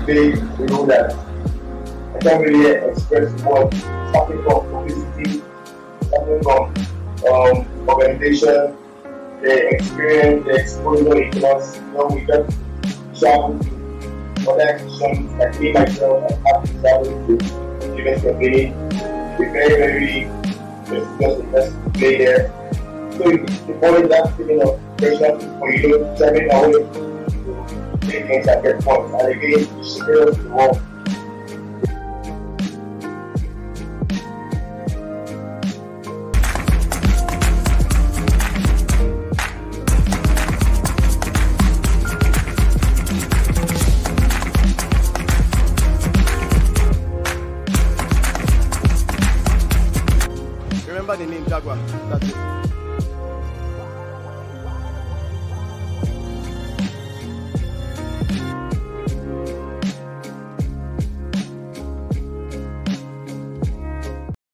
play a role that I can't really express what starting from publicity, starting from organization, the experience, the exposure it was, we just travel to other institutions like me myself, I have to travel to different companies, be very prestigious investors to play there. So it's important that feeling of pressure for you traveling away to play games at that point and again, you should be able to work.